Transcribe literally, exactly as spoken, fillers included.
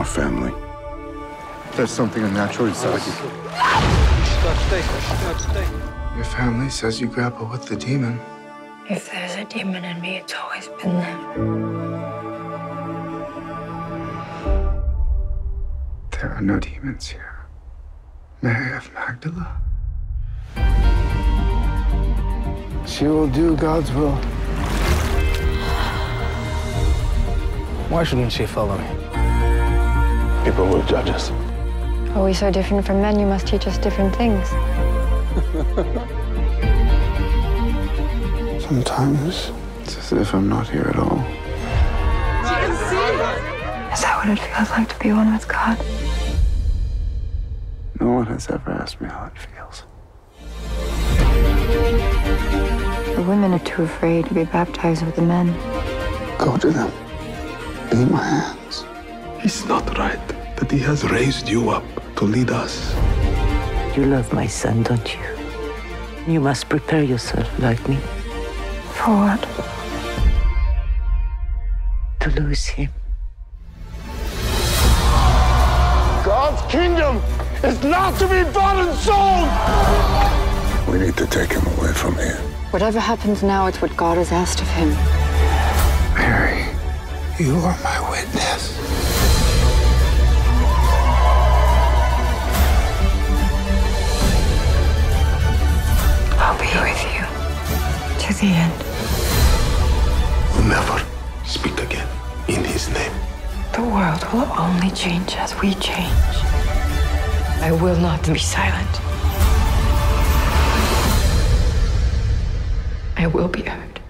our family. There's something unnatural inside you. Your family says you grapple with the demon. If there's a demon in me, it's always been there. There are no demons here. Mary of Magdala. She will do God's will. Why shouldn't she follow me? People will judge us. Are we so different from men? You must teach us different things. Sometimes it's as if I'm not here at all. Is that what it feels like to be one with God? No one has ever asked me how it feels. The women are too afraid to be baptized with the men. Go to them. Be my hands. It's not right that he has raised you up to lead us. You love my son, don't you? You must prepare yourself like me. For what? To lose him. God's kingdom is not to be bought and sold! We need to take him away from here. Whatever happens now, it's what God has asked of him. Mary, you are my witness. I'll be with you to the end. Never speak again in his name. The world will only change as we change. I will not be silent. I will be heard.